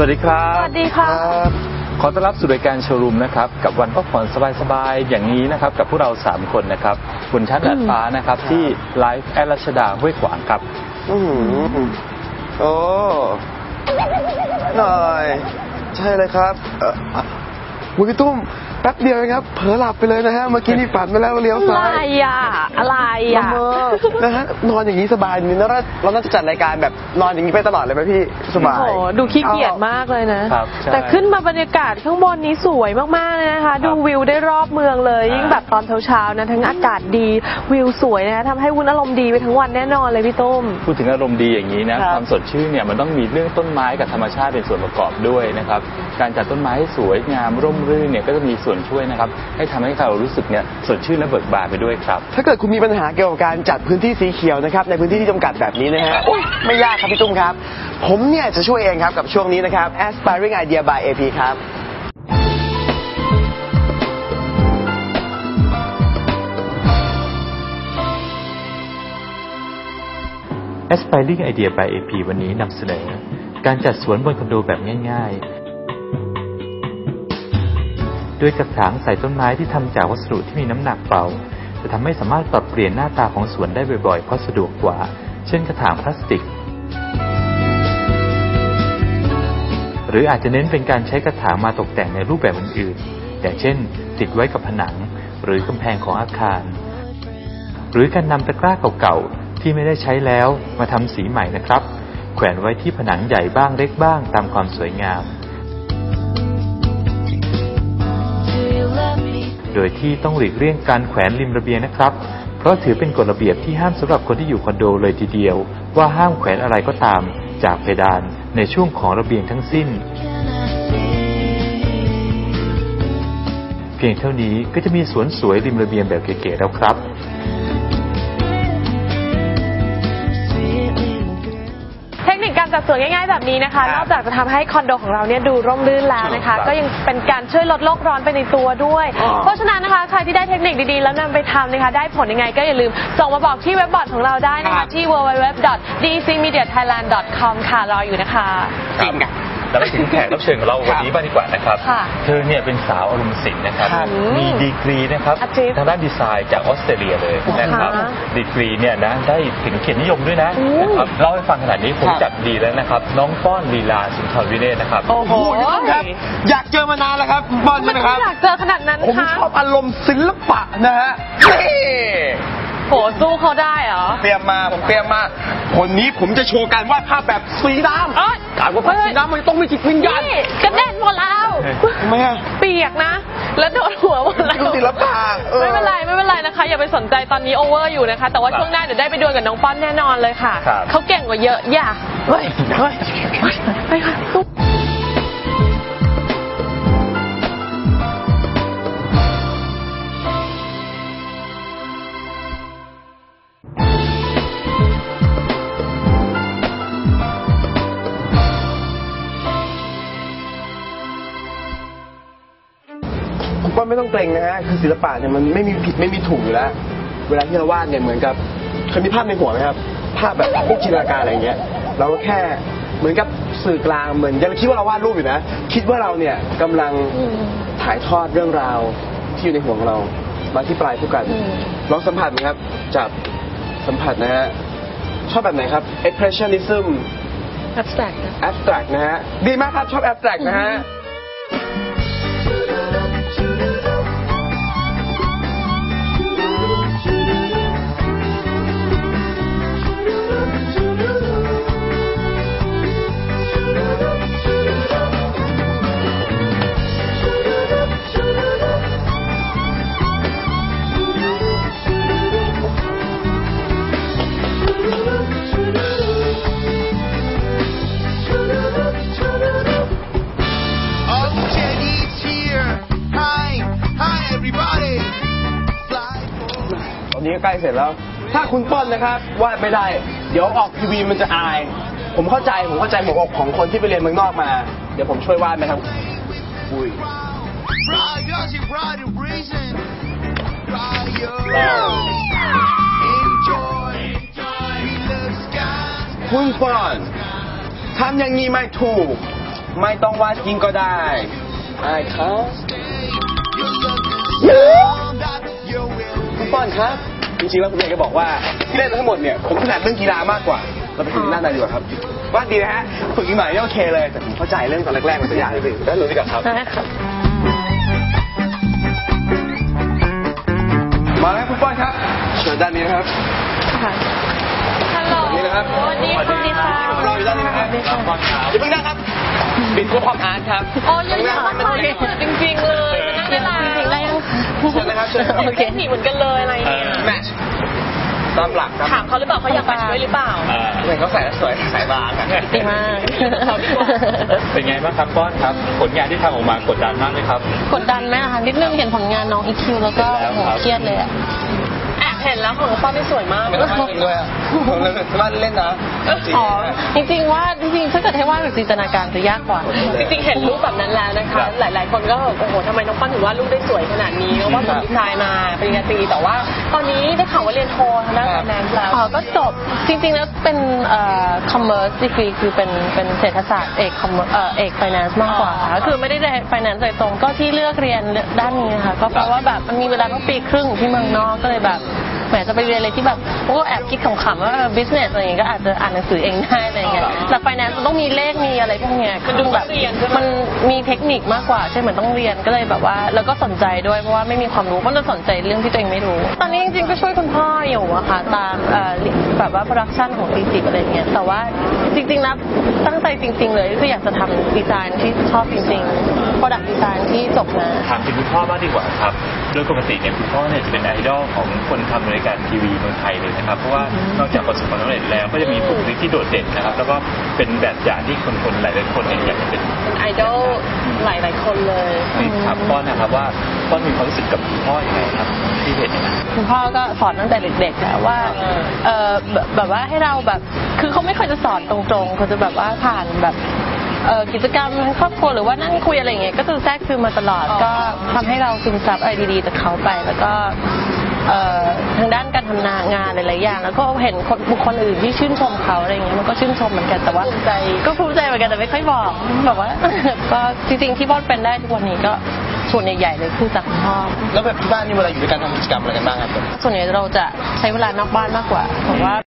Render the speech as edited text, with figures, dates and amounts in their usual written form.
วัสดีครับสวัสดีค่ะขอต้อนรับสู่รายการโชว์รูมนะครับกับวันพักผ่อนสบายๆอย่างนี้นะครับกับพวกเรา3คนนะครับบนชั้นดาดฟ้านะครับที่ไลฟ์แอดรัชดาห้วยขวางครับโอ้หน่อยใช่เลยครับพี่ตุ้มแป๊บเดียวครับเผลอหลับไปเลยนะฮะเมื่อกี้นี่ฝันไปแล้วเลี้ยวซ้ายอะไรนะฮะนอนอย่างนี้สบายนี่นะเราน่าจะจัดรายการแบบนอนอย่างนี้ไปตลอดเลยไหมพี่สบายโอ้ดูขี้เกียจมากเลยนะแต่ขึ้นมาบรรยากาศข้างบนนี้สวยมากๆเลยนะคะดูวิวได้รอบเมืองเลยยิ่งแบบตอนเช้าๆนะทั้งอากาศดีวิวสวยนะทำให้วุ้นอารมณ์ดีไปทั้งวันแน่นอนเลยพี่ตุ้มพูดถึงอารมณ์ดีอย่างนี้นะความสดชื่นเนี่ยมันต้องมีเรื่องต้นไม้กับธรรมชาติเป็นส่วนประกอบด้วยนะครับการจัดต้นไม้ให้สวยงามร่มรื่นเนี่ยก็จะมีส่วนช่วยนะครับให้ทำให้เรารู้สึกเนี่ยสดชื่นและเบิกบานไปด้วยครับถ้าเกิดคุณมีปัญหาเกี่ยวกับการจัดพื้นที่สีเขียวนะครับในพื้นที่ที่จำกัดแบบนี้นะฮะไม่ยากครับพี่ตุ้มครับผมเนี่ยจะช่วยเองครับกับช่วงนี้นะครับ Aspiring Idea by AP ครับ Aspiring Idea by AP วันนี้นำเสนอการจัดสวนบนคอนโดแบบง่ายๆโดยกระถางใส่ต้นไม้ที่ทำจากวัสดุที่มีน้ำหนักเบาจะทำให้สามารถปรับเปลี่ยนหน้าตาของสวนได้บ่อยๆเพราะสะดวกกว่าเช่นกระถางพลาสติกหรืออาจจะเน้นเป็นการใช้กระถางมาตกแต่งในรูปแบบอื่นๆอย่างเช่นติดไว้กับผนังหรือกำแพงของอาคารหรือการนำตะกร้าเก่าๆที่ไม่ได้ใช้แล้วมาทำสีใหม่นะครับแขวนไว้ที่ผนังใหญ่บ้างเล็กบ้างตามความสวยงามโดยที่ต้องหลีกเลี่ยงการแขวนริมระเบียงนะครับเพราะถือเป็นกฎระเบียบที่ห้ามสำหรับคนที่อยู่คอนโดเลยทีเดียวว่าห้ามแขวนอะไรก็ตามจากเพดานในช่วงของระเบียงทั้งสิ้นเพียงเท่านี้ก็จะมีสวนสวยริมระเบียงแบบเก๋ๆแล้วครับการจัดสวนง่ายๆแบบนี้นะคะนอกจากจะทำให้คอนโดของเราเนี่ยดูร่มรื่นแล้วนะคะก็ยังเป็นการช่วยลดโลกร้อนไปในตัวด้วยเพราะฉะนั้นนะคะใครที่ได้เทคนิคดีๆแล้วนำไปทำนะคะได้ผลยังไงก็อย่าลืมส่งมาบอกที่เว็บบอร์ดของเราได้นะคะที่ www.dcmediathailand.com ค่ะรออยู่นะคะจริงค่ะแล้วมาถึงแขกรับเชิญของเราวันนี้บ้างดีกว่านะครับเธอเนี่ยเป็นสาวอารมณ์ศิลป์นะครับมีดีกรีนะครับทางด้านดีไซน์จากออสเตรเลียเลยนะครับดีกรีเนี่ยนะได้ถึงเกียรตินิยมด้วยนะครับเล่าให้ฟังขนาดนี้ผมจัดดีแล้วนะครับน้องป้อนลีลาสุนทรวิเนศนะครับโอ้โหครับอยากเจอมานานแล้วครับป้อนนะครับอยากเจอขนาดนั้นผมชอบอารมณ์ศิลปะนะฮะโหสู้เขาได้เหรอผมเตรียมมาคนนี้ผมจะโชว์การวาดภาพแบบสีดำการวาดภาพสีดำมันต้องมีจิตวิญญาณกระเด็นหมดแล้วทำไมอะเปียกนะแล้วโดนหัวหมดแล้วศิลปะไม่เป็นไรนะคะอย่าไปสนใจตอนนี้โอเวอร์อยู่นะคะแต่ว่าช่วงหน้าเดี๋ยวได้ไปดวลกับน้องป้อนแน่นอนเลยค่ะเขาเก่งกว่าเยอะอย่าไปค่ะว่าไม่ต้องเกรงนะฮะคือศิลปะเนี่ยมันไม่มีผิดไม่มีถูกอยู่แล้วเวลาที่เราวาดเนี่ยเหมือนกับเคยมีภาพในหัวไหมครับภาพแบบพวกจินตนาการอะไรเงี้ยเราก็แค่เหมือนกับสื่อกลางเหมือนยังคิดว่าเราวาดรูปอยู่นะคิดว่าเราเนี่ยกำลังถ่ายทอดเรื่องราวที่อยู่ในหัวของเรามาที่ปลายผู้กันลองสัมผัสไหมครับจับสัมผัสนะฮะชอบแบบไหนครับ expressionism abstract นะฮะดีมากครับชอบ abstract นะฮะนี้ใกล้เสร็จแล้วถ้าคุณป้อนนะครับวาดไม่ได้เดี๋ยวออกทีวีมันจะอายผมเข้าใจหัวอกของคนที่ไปเรียนเมืองนอกมาเดี๋ยวผมช่วยวาดไหมครับอุ้ย คุณป้อนทำอย่างนี้ไม่ถูกไม่ต้องวาดจริงก็ได้ใช่ครับคุณป้อนครับจริงๆแล้วคุณเอกก็บอกว่าที่เล่นทั้งหมดเนี่ยผมถนัดเรื่องกีฬามากกว่าเราไปถึงด้านไหนดีกว่าครับวาดดีนะฮะฝึกอีกหน่อยนี่โอเคเลยแต่ผมเข้าใจเรื่องตอนแรกๆมันจะยากนิดนึงด้านนู้นดีกว่าครับได้ค่ะมาแล้วคุณป้อนครับเชิญด้านนี้นะครับฮัลโหลนี่นะครับสวัสดีค่ะรออยู่ด้านนี้นะครับอย่าเพิ่งนั่งครับปิดพวกความอาร์ตครับโอ้ยยังไม่ค่อยจริงๆเลยนั่งได้แล้วจริงๆได้ยังเชิญนะครับเชิญโอเคหนีเหมือนกันเลยอะไรเนี่ยแมทช์ตามหลักครับถามเขาหรือเปล่าเขาอยากมาช่วยหรือเปล่าเห็นเขาใส่แล้วสวยสายบานอะดีมากเป็นไงบ้างครับป้อนครับ ผลงานที่ทำออกมากดดันมากไหมครับกดดันไหมคะนิดนึงเห็นผลงานน้องอีคิวแล้วก็โหเครียดเลยอะแอบเห็นแล้วของป้าไม่สวยมากไม่ต้องวาดเองด้วยอะผมเลยวาดเล่นนะอ๋อจริงๆว่าจริงๆถ้าเกิดให้วาดแบบจินตนาการจะยากกว่าจริงๆเห็นรูปแบบนั้นแล้วนะคะหลายๆคนก็โอ้โหทำไมน้องปั้นถึงวาดรูปได้สวยขนาดนี้แล้วว่าผมดีไซน์มาปริญญาตรีแต่ว่าตอนนี้ได้ข่าวว่าเรียนโททางด้านการแสดงแล้วอ๋อก็จบจริงๆแล้วเป็นcommerce degree คือเป็นเศรษฐศาสตร์เอก finance มากกว่าก็คือไม่ได้เรียน finance โดยตรงก็ที่เลือกเรียนด้านนี้นะคะก็เพราะว่าแบบมันมีเวลาต้องปีครึ่งที่เมืองนอกก็เลยแบบแหมจะไปเรียนอะไรที่แบบก็แอบคิดขำๆว่า business อะไรอย่างเงี้ยก็อาจจะอ่านหนังสือเองได้อะไรอย่างเงี้ยแต่ finance มันต้องมีเลขมีอะไรพวกเนี้ยคือดูแบบมันมีเทคนิคมากกว่าใช่เหมือนต้องเรียนก็เลยแบบว่าแล้วก็สนใจด้วยเพราะว่าไม่มีความรู้ก็จะสนใจเรื่องที่ตัวเองไม่รู้ตอนนี้จริงๆก็ช่วยคุณพ่ออยู่อะค่ะตามแบบว่าโปรดักชันของปี10อะไรเงี้ยแต่ว่าจริงๆแล้วตั้งใจจริงๆเลยคืออยากจะทำดีไซน์ที่ชอบจริงๆ product design ที่จบมาถามถึงคุณพ่อบ้างดีกว่าครับโดยปกติเนี่ยคุณพ่อเนี่ยจะเป็นไอดอลของคนทำรายการทีวีเมืองไทยเลยนะครับเพราะว่านอกจากประสบความสำเร็จแล้วก็จะมีบุคลิกที่โดดเด่นนะครับแล้วก็เป็นแบบอย่างที่คนหลายๆคนเนี่ยอยากจะเป็นไอดอลหลายๆคนเลยถามป้อนนะครับว่าป้อนมีความรู้สึกกับคุณพ่อยังไงครับที่เห็นนะคุณพ่อก็สอนตั้งแต่เด็กๆแล้วว่าแบบว่าให้เราแบบคือเขาไม่เคยจะสอนตรงๆเขาจะแบบว่าผ่านแบบกิจกรรมครอบครัวหรือว่านั่งคุยอะไรอย่างเงี้ยก็จะแทรกซึมมาตลอดก็ทำให้เราซึมซับอะไรดีๆจากเขาไปแล้วก็ทางด้านการทำงานหลายๆอย่างแล้วก็เห็นบุคคลอื่นที่ชื่นชมเขาอะไรอย่างเงี้ยมันก็ชื่นชมเหมือนกันแต่ว่าก็ภูมิใจเหมือนกันแต่ไม่ค่อยบอกแบบว่าก็จริงๆที่บอสเป็นได้ทุกวันนี้ก็ส่วนใหญ่ๆเลยคือจากคุณพ่อแล้วแบบที่บ้านนี่เวลาอยู่ด้วยกันทำกิจกรรมอะไรกันบ้างครับส่วนใหญ่เราจะใช้เวลานอกบ้านมากกว่าเพราะว่า